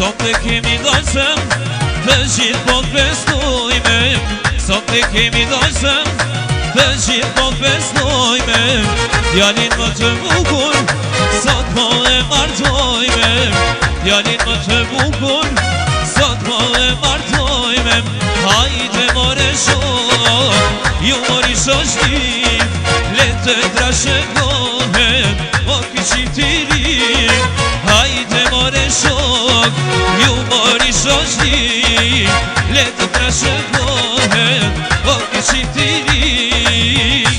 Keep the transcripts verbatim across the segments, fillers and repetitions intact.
Sot e kemi dojsëm të gjithë po të festojme, sot e kemi dojsëm të gjithë po të festojme, djalin më të bukur, sot po e martojme, djalin më të bukur, sot po e martojme. Hajde more shok, ju mori shoshtim, le të trashëgohet, o këshim të rim. Hajde more shok, ju mori shoshtim, le të trashëgohet, o këshim të rim.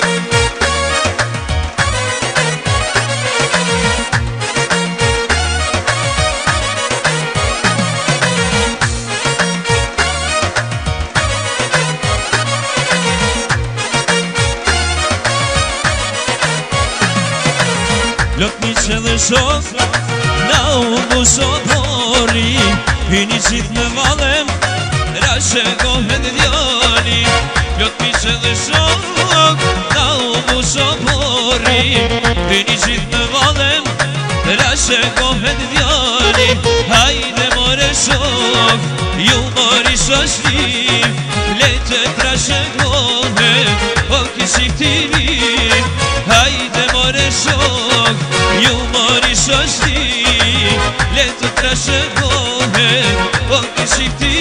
Lot një që dhe shok, na u bushot hori, hyni qit në valem, trashëgohet djali. Lot një që dhe shok, na u bushot hori, hyni qit në valem, trashëgohet djali. Hajde more shok, ju mori shoshtim, le të trashëgohet, o kishim të rim. Hajde more shok, ju mori shoshtim, le të trashëgohet, o kishim të rim.